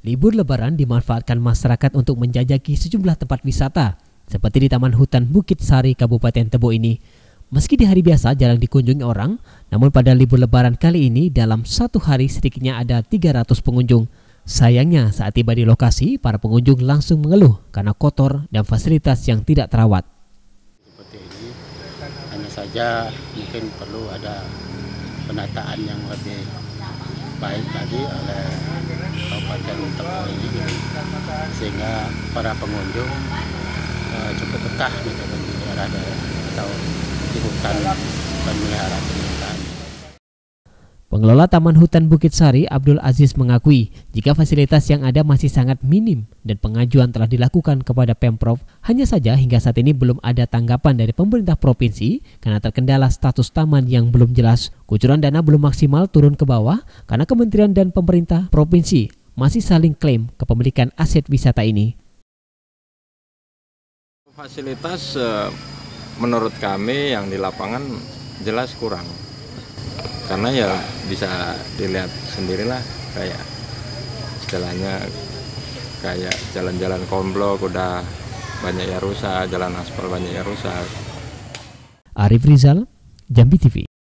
Libur Lebaran dimanfaatkan masyarakat untuk menjajaki sejumlah tempat wisata, seperti di Taman Hutan Bukit Sari, Kabupaten Tebo ini. Meski di hari biasa jarang dikunjungi orang, namun pada libur Lebaran kali ini dalam satu hari sedikitnya ada 300 pengunjung. Sayangnya saat tiba di lokasi, para pengunjung langsung mengeluh karena kotor dan fasilitas yang tidak terawat. Seperti ini, hanya saja mungkin perlu ada penataan yang lebih baik lagi oleh Kabupaten Tebo ini, sehingga para pengunjung cukup betah di daerah-daerah atau di hutan pemeliharaan. Pengelola Taman Hutan Bukit Sari, Abdul Aziz, mengakui jika fasilitas yang ada masih sangat minim dan pengajuan telah dilakukan kepada Pemprov. Hanya saja hingga saat ini belum ada tanggapan dari pemerintah provinsi karena terkendala status taman yang belum jelas. Kucuran dana belum maksimal turun ke bawah karena kementerian dan pemerintah provinsi masih saling klaim kepemilikan aset wisata ini. Fasilitas menurut kami yang di lapangan jelas kurang. Karena ya bisa dilihat sendirilah, kayak istilahnya kayak jalan-jalan komplok udah banyak yang rusak, jalan aspal banyak yang rusak. Arif Rizal, Jambi TV.